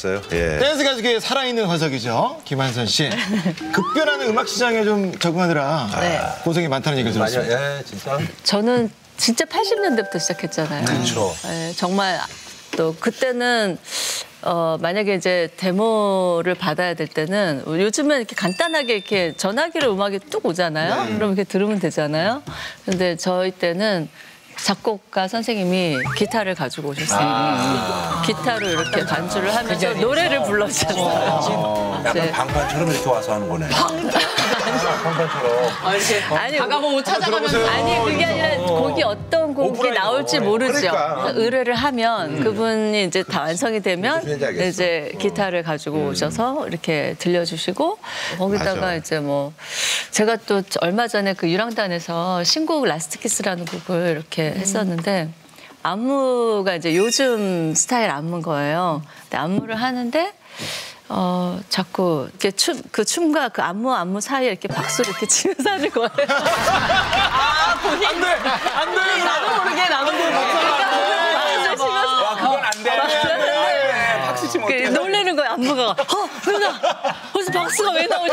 봤어요. 예. 댄스 가족의 살아있는 화석이죠. 김한선 씨. 급변하는 음악 시장에 좀 적응하느라 고생이 많다는 얘기를 들었어요. 예, 진짜. 저는 진짜 80년대부터 시작했잖아요. 그렇죠. 네, 정말 또 그때는 만약에 이제 데모를 받아야 될 때는 요즘은 이렇게 간단하게 이렇게 전화기로 음악이 뚝 오잖아요. 그럼 이렇게 들으면 되잖아요. 근데 저희 때는 작곡가 선생님이 기타를 가지고 오셨어요. 기타로 이렇게 반주를 하면서 노래를 불러주셨어요. 약간 방판처럼 이렇게 와서 하는 거네. 방판처럼. 아니, 다가보고 찾아가면서. 아니 그게 아니라 곡이 어떤 곡이 나올지 모르죠. 그러니까. 의뢰를 하면 그분이 이제 다 완성이 되면 무슨 얘기인지 알겠어. 이제 기타를 가지고 오셔서 이렇게 들려주시고 거기다가 맞아. 이제 뭐 제가 또 얼마 전에 그 유랑단에서 신곡 라스트 키스라는 곡을 이렇게 했었는데 안무가 이제 요즘 스타일 안무인 거예요. 근데 안무를 하는데 자꾸 이렇게 춤과 그 안무 사이에 이렇게 박수를 이렇게 치면서 하는 거예요. 안 돼! 나도 모르게 나도 모르게. 와, 그건 안 돼. 박수 치면 어떡해. 놀래는 거예요, 안무가. 누나, 벌써 박수가 왜 나오냐.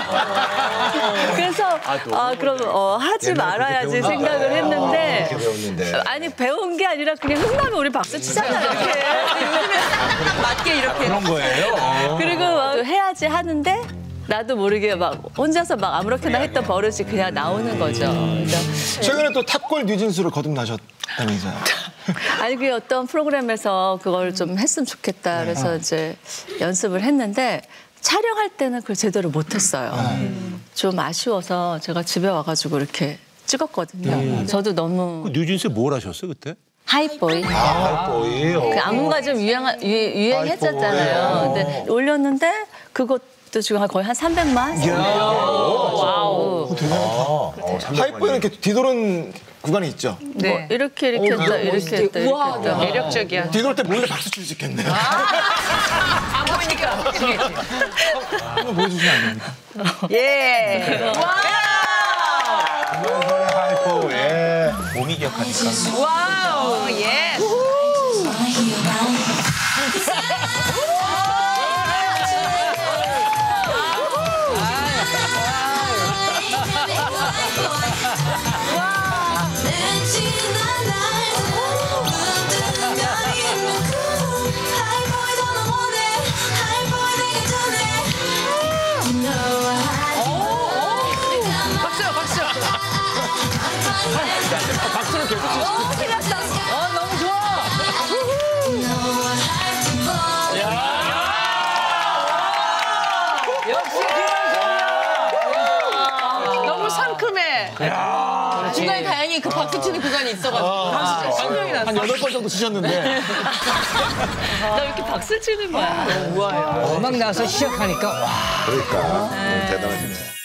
그래서, 그럼 하지 말아야지 생각을 했는데. 배웠는데. 아니, 배운 게 아니라 그냥 흥나면 우리 박수 치잖아요, 이렇게. 맞게 이렇게. 그런 거예요? 그리고 막 해야지 하는데, 나도 모르게 막 혼자서 막 아무렇게나 했던 버릇이 그냥 나오는 거죠. 그러니까 최근에 또 탑골 뉴진스를 거듭나셨다면서요. 아니 그 어떤 프로그램에서 그걸 좀 했으면 좋겠다 그래서 이제 연습을 했는데 촬영할 때는 그걸 제대로 못했어요. 좀 아쉬워서 제가 집에 와가지고 이렇게 찍었거든요. 저도 너무 뉴진스 뭘 하셨어 그때? 하이보이. 보이. 그 안무가 좀 유행했었잖아요. 근데 올렸는데 그것도 지금 거의 한 300만. 와우. 하이퍼는 이렇게 뒤도는 구간이 있죠. 네. 뭐 이렇게 했다 이렇게 했다 이렇게 했다. 매력적이야. 뒤돌 때 몰래 박수 칠 수 있겠네요. 안 보이니까. 한번 보여주시면 안 됩니까? 예. 김한선의 하이퍼, 예. 몸이 기억하니까. 와우. 예. 박수요, 박수. 박수를 계속 치시죠. 너무 좋아. 역시 김한선이야. 너무 상큼해. 중간에 다행히 그 박수 치는 구간이 있어가지고. 신경이 났어. 한 8번 정도 치셨는데. 나 왜 이렇게 박수 치는 거야? 우아해요. 음악 나와서 시작하니까 와. 그러니까. 대단하시네.